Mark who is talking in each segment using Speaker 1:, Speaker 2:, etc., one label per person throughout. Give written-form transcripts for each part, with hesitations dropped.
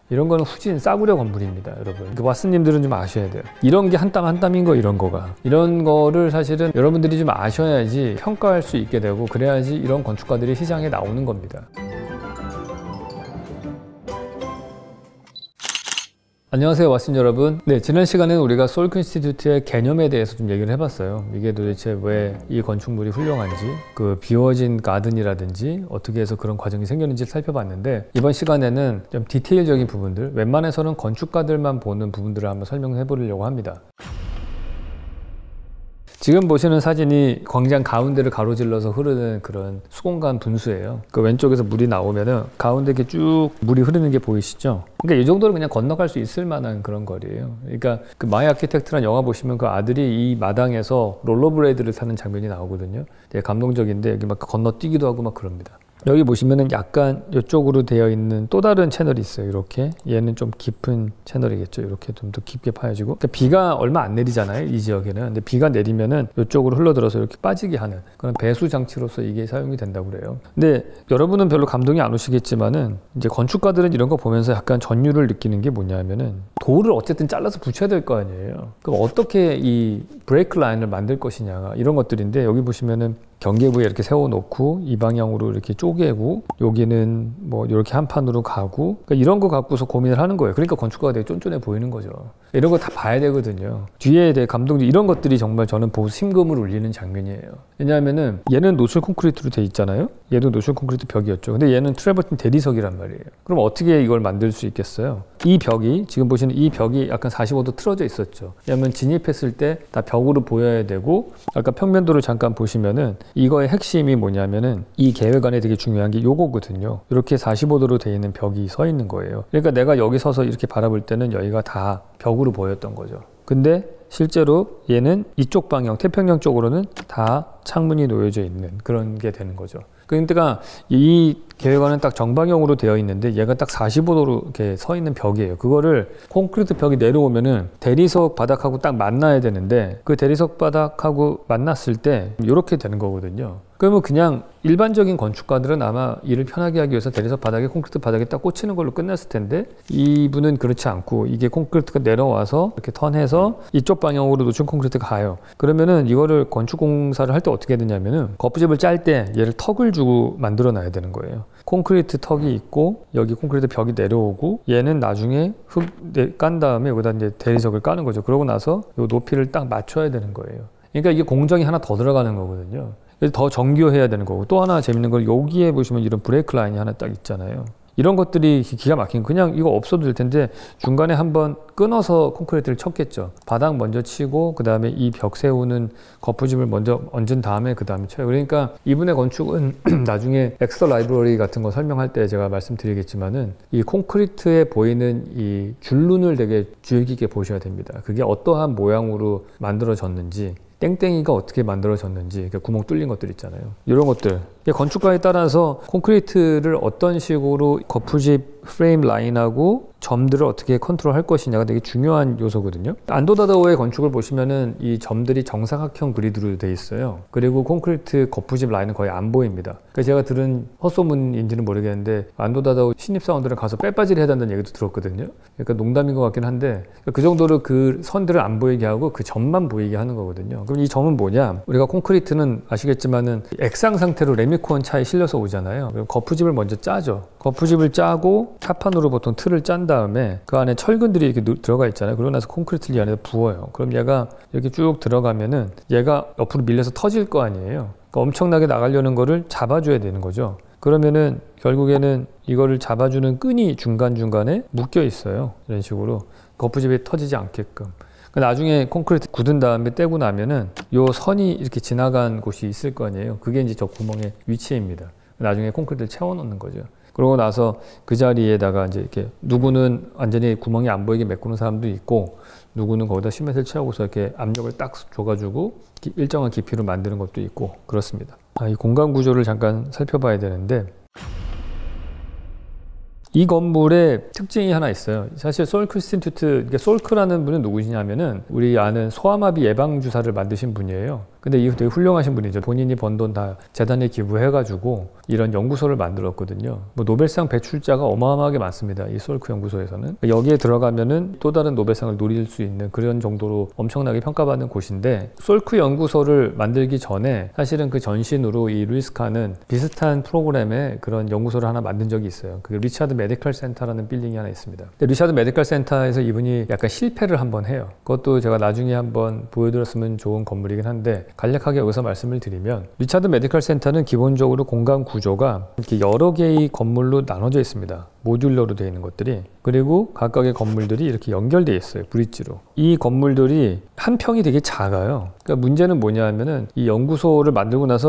Speaker 1: 이런 거는 후진 싸구려 건물입니다, 여러분. 왓슨님들은 좀 아셔야 돼요. 이런 게 한 땀 한 땀인 거, 이런 거가. 이런 거를 사실은 여러분들이 좀 아셔야지 평가할 수 있게 되고, 그래야지 이런 건축가들이 시장에 나오는 겁니다. 안녕하세요, 왓슨 여러분. 네, 지난 시간에는 우리가 솔크 인스티튜트의 개념에 대해서 좀 얘기를 해봤어요. 이게 도대체 왜 이 건축물이 훌륭한지, 그 비워진 가든이라든지 어떻게 해서 그런 과정이 생겼는지 살펴봤는데, 이번 시간에는 좀 디테일적인 부분들, 웬만해서는 건축가들만 보는 부분들을 한번 설명해 보려고 합니다. 지금 보시는 사진이 광장 가운데를 가로질러서 흐르는 그런 수공간 분수예요. 그 왼쪽에서 물이 나오면은 가운데 이렇게 쭉 물이 흐르는 게 보이시죠? 그러니까 이 정도로 그냥 건너갈 수 있을 만한 그런 거리예요. 그러니까 그 마이 아키텍트라는 영화 보시면 그 아들이 이 마당에서 롤러브레이드를 타는 장면이 나오거든요. 되게 감동적인데 여기 막 건너뛰기도 하고 막 그럽니다. 여기 보시면은 약간 이쪽으로 되어 있는 또 다른 채널이 있어요. 이렇게 얘는 좀 깊은 채널이겠죠. 이렇게 좀 더 깊게 파여지고, 그러니까 비가 얼마 안 내리잖아요, 이 지역에는. 근데 비가 내리면은 이쪽으로 흘러들어서 이렇게 빠지게 하는 그런 배수 장치로서 이게 사용이 된다고 그래요. 근데 여러분은 별로 감동이 안 오시겠지만은 이제 건축가들은 이런 거 보면서 약간 전율을 느끼는 게 뭐냐면은, 돌을 어쨌든 잘라서 붙여야 될 거 아니에요. 그럼 어떻게 이 브레이크 라인을 만들 것이냐, 이런 것들인데, 여기 보시면은 경계부에 이렇게 세워놓고 이 방향으로 이렇게 쪼개고, 여기는 뭐 이렇게 한 판으로 가고, 그러니까 이런 거 갖고서 고민을 하는 거예요. 그러니까 건축가가 되게 쫀쫀해 보이는 거죠. 이런 거 다 봐야 되거든요. 뒤에 대해 감동적, 이런 것들이 정말 저는 보고 심금을 울리는 장면이에요. 왜냐하면은 얘는 노출 콘크리트로 돼 있잖아요. 얘도 노출 콘크리트 벽이었죠. 근데 얘는 트래버틴 대리석이란 말이에요. 그럼 어떻게 이걸 만들 수 있겠어요? 이 벽이, 지금 보시는 이 벽이 약간 45도 틀어져 있었죠. 왜냐하면 진입했을 때 다 벽으로 보여야 되고, 아까 평면도를 잠깐 보시면은 이거의 핵심이 뭐냐면은 이 계획안에 되게 중요한 게 요거거든요. 이렇게 45도로 되어 있는 벽이 서 있는 거예요. 그러니까 내가 여기 서서 이렇게 바라볼 때는 여기가 다 벽으로 보였던 거죠. 근데 실제로 얘는 이쪽 방향, 태평양 쪽으로는 다 창문이 놓여져 있는 그런 게 되는 거죠. 그러니까 이 계획안은 딱 정방향으로 되어 있는데 얘가 딱 45도로 이렇게 서 있는 벽이에요. 그거를 콘크리트 벽이 내려오면은 대리석 바닥하고 딱 만나야 되는데, 그 대리석 바닥하고 만났을 때 이렇게 되는 거거든요. 그러면 그냥 일반적인 건축가들은 아마 일을 편하게 하기 위해서 대리석 바닥에 콘크리트 바닥에 딱 꽂히는 걸로 끝났을 텐데, 이분은 그렇지 않고 이게 콘크리트가 내려와서 이렇게 턴해서 이쪽 방향으로 노출 콘크리트가 가요. 그러면은 이거를 건축공사를 할 때 어떻게 되냐면은 거푸집을 짤 때 얘를 턱을 주고 만들어 놔야 되는 거예요. 콘크리트 턱이 있고 여기 콘크리트 벽이 내려오고, 얘는 나중에 흙 깐 다음에 여기다 이제 대리석을 까는 거죠. 그러고 나서 이 높이를 딱 맞춰야 되는 거예요. 그러니까 이게 공정이 하나 더 들어가는 거거든요. 그래서 더 정교해야 되는 거고, 또 하나 재밌는 건 여기에 보시면 이런 브레이크 라인이 하나 딱 있잖아요. 이런 것들이 기가 막힌, 그냥 이거 없어도 될 텐데 중간에 한번 끊어서 콘크리트를 쳤겠죠. 바닥 먼저 치고 그 다음에 이 벽 세우는 거푸집을 먼저 얹은 다음에 그 다음에 쳐요. 그러니까 이분의 건축은 나중에 엑스터 라이브러리 같은 거 설명할 때 제가 말씀드리겠지만은 이 콘크리트에 보이는 이 줄눈을 되게 주의 깊게 보셔야 됩니다. 그게 어떠한 모양으로 만들어졌는지, 땡땡이가 어떻게 만들어졌는지, 그러니까 구멍 뚫린 것들 있잖아요. 이런 것들. 건축가에 따라서 콘크리트를 어떤 식으로 거푸집 프레임 라인하고 점들을 어떻게 컨트롤 할 것이냐가 되게 중요한 요소거든요. 안도다다오의 건축을 보시면은 이 점들이 정사각형 그리드로 돼 있어요. 그리고 콘크리트 거푸집 라인은 거의 안 보입니다. 그러니까 제가 들은 헛소문인지는 모르겠는데 안도다다오 신입사원들은 가서 빼빠지를 해야 된다는 얘기도 들었거든요. 그러니까 농담인 것 같긴 한데, 그 정도로 그 선들을 안 보이게 하고 그 점만 보이게 하는 거거든요. 그럼 이 점은 뭐냐? 우리가 콘크리트는 아시겠지만은 액상 상태로 레미콘 차에 실려서 오잖아요. 그럼 거푸집을 먼저 짜죠. 거푸집을 짜고 타판으로 보통 틀을 짠 다음에 그 안에 철근들이 이렇게 들어가 있잖아요. 그러고 나서 콘크리트를 이 안에 부어요. 그럼 얘가 이렇게 쭉 들어가면은 얘가 옆으로 밀려서 터질 거 아니에요. 그러니까 엄청나게 나가려는 거를 잡아줘야 되는 거죠. 그러면은 결국에는 이거를 잡아주는 끈이 중간중간에 묶여 있어요. 이런 식으로 거푸집이 터지지 않게끔. 나중에 콘크리트 굳은 다음에 떼고 나면은 요 선이 이렇게 지나간 곳이 있을 거 아니에요. 그게 이제 저 구멍의 위치입니다. 나중에 콘크리트를 채워 넣는 거죠. 그러고 나서 그 자리에다가 이제 이렇게 누구는 완전히 구멍이 안 보이게 메꾸는 사람도 있고, 누구는 거기다 시멘트를 채우고서 이렇게 압력을 딱 줘가지고 일정한 깊이로 만드는 것도 있고 그렇습니다. 이 공간 구조를 잠깐 살펴봐야 되는데, 이 건물의 특징이 하나 있어요. 사실 솔크 인스티튜트, 솔크라는 분은 누구시냐면은 우리 아는 소아마비 예방 주사를 만드신 분이에요. 근데 이 되게 훌륭하신 분이죠. 본인이 번 돈 다 재단에 기부해가지고 이런 연구소를 만들었거든요. 뭐 노벨상 배출자가 어마어마하게 많습니다. 이 솔크 연구소에서는. 여기에 들어가면은 또 다른 노벨상을 노릴 수 있는 그런 정도로 엄청나게 평가받는 곳인데, 솔크 연구소를 만들기 전에 사실은 그 전신으로 이 루이스 칸은 비슷한 프로그램의 그런 연구소를 하나 만든 적이 있어요. 그게 리차드 메디컬 센터라는 빌딩이 하나 있습니다. 근데 리차드 메디컬 센터에서 이분이 약간 실패를 한번 해요. 그것도 제가 나중에 한번 보여드렸으면 좋은 건물이긴 한데, 간략하게 여기서 말씀을 드리면, 리차드 메디컬 센터는 기본적으로 공간 구조가 이렇게 여러 개의 건물로 나눠져 있습니다. 모듈러로 되어 있는 것들이. 그리고 각각의 건물들이 이렇게 연결되어 있어요. 브릿지로. 이 건물들이 한 평이 되게 작아요. 그러니까 문제는 뭐냐 하면은, 이 연구소를 만들고 나서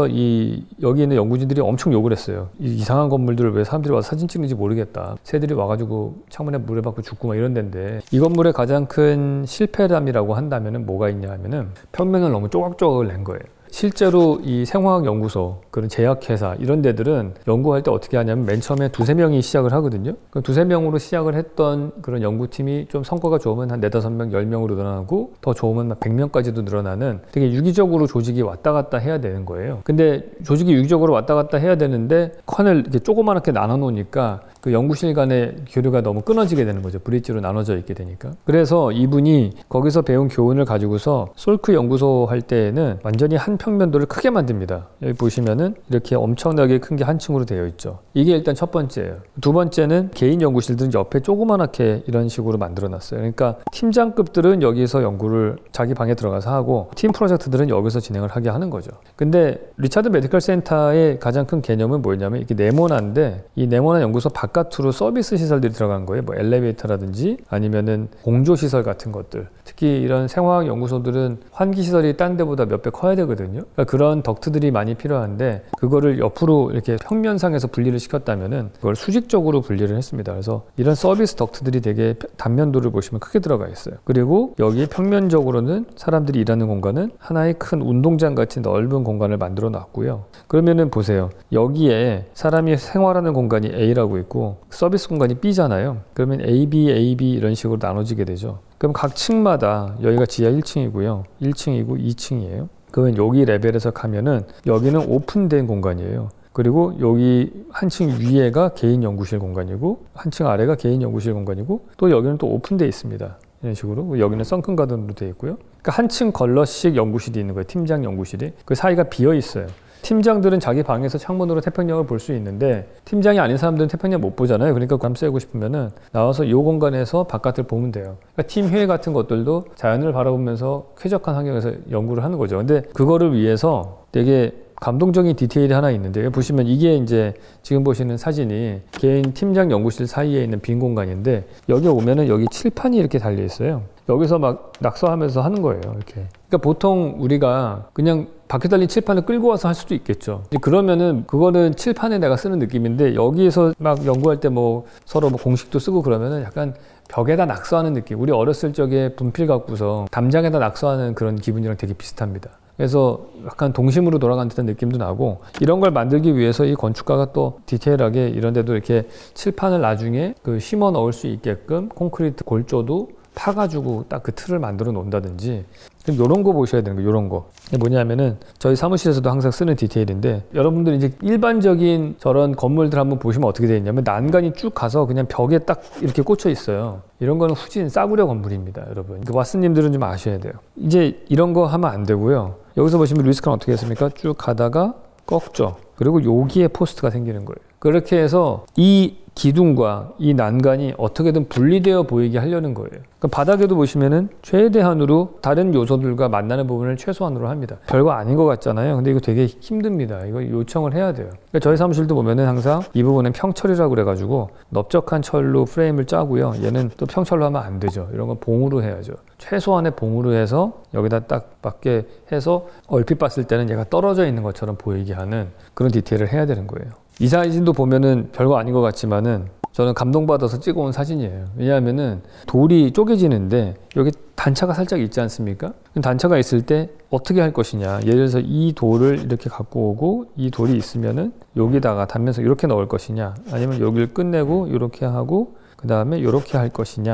Speaker 1: 여기 있는 연구진들이 엄청 욕을 했어요. 이 이상한 건물들을 왜 사람들이 와서 사진 찍는지 모르겠다. 새들이 와가지고 창문에 물에 박고 죽고 막 이런 데인데, 이 건물의 가장 큰 실패담이라고 한다면은 뭐가 있냐 하면은, 평면을 너무 조각조각을 낸 거예요. 실제로 이 생화학 연구소, 그런 제약회사 이런 데들은 연구할 때 어떻게 하냐면, 맨 처음에 두세 명이 시작을 하거든요. 그럼 두세 명으로 시작을 했던 그런 연구팀이 좀 성과가 좋으면 한 4~5명, 10명으로 늘어나고, 더 좋으면 막 100명까지도 늘어나는, 되게 유기적으로 조직이 왔다 갔다 해야 되는 거예요. 근데 조직이 유기적으로 왔다 갔다 해야 되는데, 칸을 이렇게 조그맣게 나눠 놓으니까 그 연구실 간의 교류가 너무 끊어지게 되는 거죠. 브릿지로 나눠져 있게 되니까. 그래서 이분이 거기서 배운 교훈을 가지고서 솔크 연구소 할 때에는 완전히 한 평면도를 크게 만듭니다. 여기 보시면은 이렇게 엄청나게 큰 게 한 층으로 되어 있죠. 이게 일단 첫 번째예요. 두 번째는 개인 연구실들은 옆에 조그맣게 이런 식으로 만들어 놨어요. 그러니까 팀장급들은 여기서 연구를 자기 방에 들어가서 하고, 팀 프로젝트들은 여기서 진행을 하게 하는 거죠. 근데 리차드 메디컬 센터의 가장 큰 개념은 뭐였냐면, 이게 네모난데, 이 네모난 연구소 바깥으로 서비스 시설들이 들어간 거예요. 뭐 엘리베이터라든지 아니면은 공조 시설 같은 것들. 특히 이런 생화학 연구소들은 환기 시설이 딴 데보다 몇 배 커야 되거든요. 그러니까 그런 덕트들이 많이 필요한데, 그거를 옆으로 이렇게 평면상에서 분리를 시켰다면은 그걸 수직적으로 분리를 했습니다. 그래서 이런 서비스 덕트들이 되게 단면도를 보시면 크게 들어가 있어요. 그리고 여기 평면적으로는 사람들이 일하는 공간은 하나의 큰 운동장 같이 넓은 공간을 만들어 놨고요. 그러면은 보세요. 여기에 사람이 생활하는 공간이 A라고 있고 서비스 공간이 B잖아요. 그러면 AB, AB 이런 식으로 나눠지게 되죠. 그럼 각 층마다, 여기가 지하 1층이고요. 1층이고 2층이에요. 그러면 여기 레벨에서 가면은 여기는 오픈된 공간이에요. 그리고 여기 한 층 위에가 개인 연구실 공간이고, 한 층 아래가 개인 연구실 공간이고, 또 여기는 또 오픈되어 있습니다. 이런 식으로. 여기는 썬큰 가든으로 되어 있고요. 그러니까 한 층 걸러씩 연구실이 있는 거예요. 팀장 연구실이. 그 사이가 비어 있어요. 팀장들은 자기 방에서 창문으로 태평양을 볼 수 있는데, 팀장이 아닌 사람들은 태평양 못 보잖아요. 그러니까 감싸고 싶으면은 나와서 이 공간에서 바깥을 보면 돼요. 그러니까 팀 회의 같은 것들도 자연을 바라보면서 쾌적한 환경에서 연구를 하는 거죠. 근데 그거를 위해서 되게 감동적인 디테일이 하나 있는데, 보시면 이게 이제 지금 보시는 사진이 개인 팀장 연구실 사이에 있는 빈 공간인데, 여기 오면은 여기 칠판이 이렇게 달려 있어요. 여기서 막 낙서하면서 하는 거예요. 이렇게. 그러니까 보통 우리가 그냥 밖에 달린 칠판을 끌고 와서 할 수도 있겠죠. 그러면은 그거는 칠판에 내가 쓰는 느낌인데, 여기에서 막 연구할 때 뭐 서로 뭐 공식도 쓰고 그러면은 약간 벽에다 낙서하는 느낌. 우리 어렸을 적에 분필 갖고서 담장에다 낙서하는 그런 기분이랑 되게 비슷합니다. 그래서 약간 동심으로 돌아간 듯한 느낌도 나고, 이런 걸 만들기 위해서 이 건축가가 또 디테일하게 이런 데도 이렇게 칠판을 나중에 그 심어 넣을 수 있게끔 콘크리트 골조도 파가지고 딱 그 틀을 만들어 놓는다든지, 이런 거 보셔야 되는 거예요. 이런 거. 이게 뭐냐면은 저희 사무실에서도 항상 쓰는 디테일인데, 여러분들이 이제 일반적인 저런 건물들 한번 보시면 어떻게 되어 있냐면, 난간이 쭉 가서 그냥 벽에 딱 이렇게 꽂혀 있어요. 이런 거는 후진 싸구려 건물입니다, 여러분. 왓슨님들은 좀 아셔야 돼요. 이제 이런 거 하면 안 되고요. 여기서 보시면 루이스 칸 어떻게 했습니까? 쭉 가다가 꺾죠. 그리고 여기에 포스트가 생기는 거예요. 그렇게 해서 이 기둥과 이 난간이 어떻게든 분리되어 보이게 하려는 거예요. 그러니까 바닥에도 보시면은 최대한으로 다른 요소들과 만나는 부분을 최소한으로 합니다. 별거 아닌 것 같잖아요. 근데 이거 되게 힘듭니다. 이거 요청을 해야 돼요. 그러니까 저희 사무실도 보면은 항상 이 부분은 평철이라고 그래가지고 넓적한 철로 프레임을 짜고요. 얘는 또 평철로 하면 안 되죠. 이런 건 봉으로 해야죠. 최소한의 봉으로 해서 여기다 딱 맞게 해서 얼핏 봤을 때는 얘가 떨어져 있는 것처럼 보이게 하는 그런 디테일을 해야 되는 거예요. 이 사진도 보면은 별거 아닌 것 같지만은 저는 감동받아서 찍어온 사진이에요. 왜냐하면은 돌이 쪼개지는데 여기 단차가 살짝 있지 않습니까? 단차가 있을 때 어떻게 할 것이냐. 예를 들어서 이 돌을 이렇게 갖고 오고 이 돌이 있으면은 여기다가 단면서 이렇게 넣을 것이냐, 아니면 여기를 끝내고 이렇게 하고 그 다음에 이렇게 할 것이냐.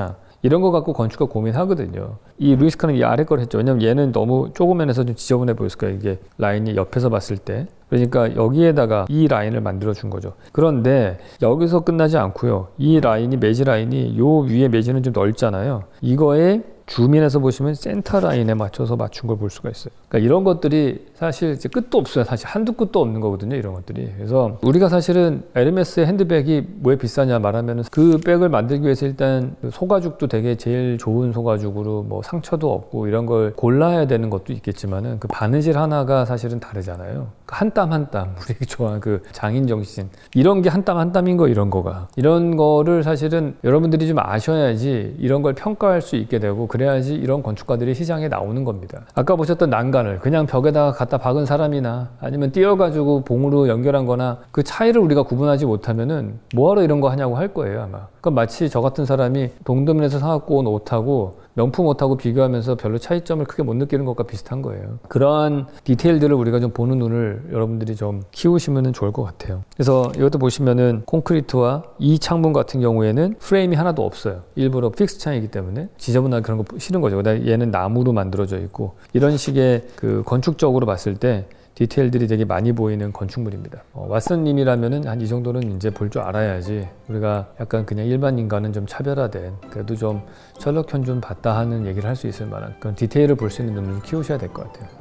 Speaker 1: 이런 거 갖고 건축가 고민하거든요. 이 루이스 칸은 이 아래 걸 했죠. 왜냐면 얘는 너무 조그만해서 좀 지저분해 보였을 거예요. 이게 라인이 옆에서 봤을 때. 그러니까 여기에다가 이 라인을 만들어 준 거죠. 그런데 여기서 끝나지 않고요. 이 라인이 매지 라인이 요 위에 매지는 좀 넓잖아요. 이거에 줌인해서 보시면 센터 라인에 맞춰서 맞춘 걸 볼 수가 있어요. 그러니까 이런 것들이 사실 이제 끝도 없어요. 사실 한두 끝도 없는 거거든요. 이런 것들이. 그래서 우리가 사실은 에르메스의 핸드백이 왜 비싸냐 말하면 그 백을 만들기 위해서 일단 소가죽도 되게 제일 좋은 소가죽으로 뭐 상처도 없고 이런 걸 골라야 되는 것도 있겠지만은 그 바느질 하나가 사실은 다르잖아요. 한 땀 한 땀 우리 좋아하는 그 장인 정신 이런 게 한 땀 한 땀인 거 이런 거가 이런 거를 사실은 여러분들이 좀 아셔야지 이런 걸 평가할 수 있게 되고 그래야지 이런 건축가들이 시장에 나오는 겁니다. 아까 보셨던 난간을 그냥 벽에다가 갖다 박은 사람이나 아니면 띄어가지고 봉으로 연결한 거나 그 차이를 우리가 구분하지 못하면은 뭐하러 이런 거 하냐고 할 거예요 아마. 그러니까 마치 저 같은 사람이 동대문에서 사갖고 온 옷하고 명품 옷하고 비교하면서 별로 차이점을 크게 못 느끼는 것과 비슷한 거예요. 그러한 디테일들을 우리가 좀 보는 눈을 여러분들이 좀 키우시면 좋을 것 같아요. 그래서 이것도 보시면은 콘크리트와 이 창문 같은 경우에는 프레임이 하나도 없어요. 일부러 픽스 창이기 때문에 지저분하게 그런 거 싫은 거죠. 그다음에 얘는 나무로 만들어져 있고 이런 식의 그 건축적으로 봤을 때 디테일들이 되게 많이 보이는 건축물입니다. 왓슨님이라면은 한 이 정도는 이제 볼 줄 알아야지 우리가 약간 그냥 일반인과는 좀 차별화된 그래도 좀 셜록 홈 좀 봤다 하는 얘기를 할 수 있을 만한 그런 디테일을 볼 수 있는 눈을 키우셔야 될 것 같아요.